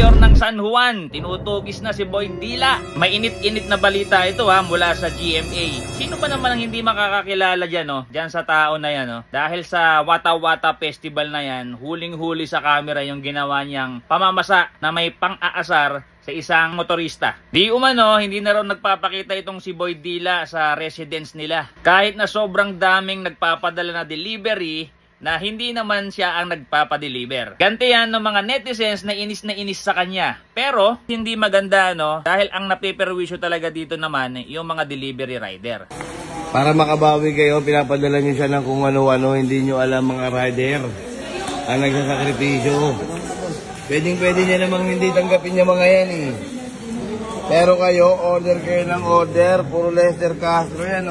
Mayor ng San Juan, tinutugis na si Boy Dila. May init-init na balita ito mula sa GMA. Sino ba naman ang hindi makakakilala dyan, dyan sa tao na yan, Dahil sa Wata Wata Festival na yan, huling-huli sa camera yung ginawa niyang pamamasa na may pang-aasar sa isang motorista. Di umano, hindi na raw nagpapakita itong si Boy Dila sa residence nila. Kahit na sobrang daming nagpapadala na delivery, na hindi naman siya ang nagpapadeliver. Ganti yan ng mga netizens na inis sa kanya. Pero, hindi maganda, dahil ang napiperwisyo talaga dito naman, yung mga delivery rider. Para makabawi kayo, pinapadala nyo siya ng kung ano-ano, hindi nyo alam mga rider. Ang nagsasakripisyo. Pwede nyo namang hindi tanggapin yung mga yan Pero kayo, order kayo ng order. Puro Lester Castro yan,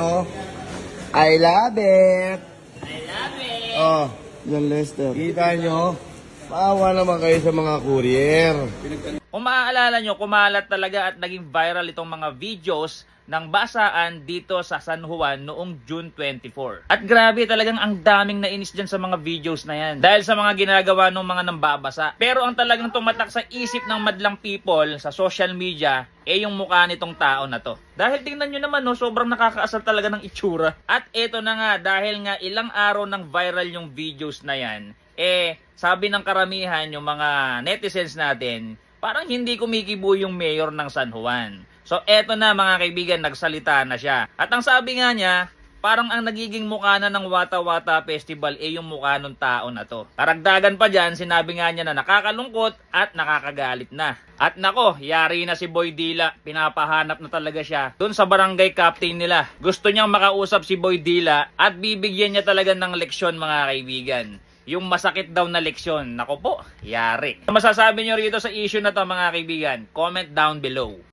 I love it! Oh, yan Lester. Kita nyo, maawa naman kayo sa mga courier. Kung maaalala nyo, kumalat talaga at naging viral itong mga videos ng basaan dito sa San Juan noong June 24. At grabe talagang ang daming nainis dyan sa mga videos na yan. Dahil sa mga ginagawa ng mga nambabasa. Pero ang talagang tumatak sa isip ng madlang people sa social media, yung mukha nitong tao na to. Dahil tingnan nyo naman, sobrang nakakaasar talaga ng itsura. At eto na nga, dahil nga ilang araw ng viral yung videos na yan, sabi ng karamihan yung mga netizens natin, parang hindi kumikibo yung mayor ng San Juan. So eto na mga kaibigan, nagsalita na siya. At ang sabi nga niya, parang ang nagiging mukha na ng Wata Wata Festival yung mukha ng tao na to. Karagdagan pa dyan, sinabi nga niya na nakakalungkot at nakakagalit na. At nako, yari na si Boy Dila. Pinapahanap na talaga siya dun sa barangay captain nila. Gusto niyang makausap si Boy Dila at bibigyan niya talaga ng leksyon mga kaibigan. Yung masakit daw na leksyon. Nako po, yari. Masasabi niyo rito sa issue na to mga kaibigan? Comment down below.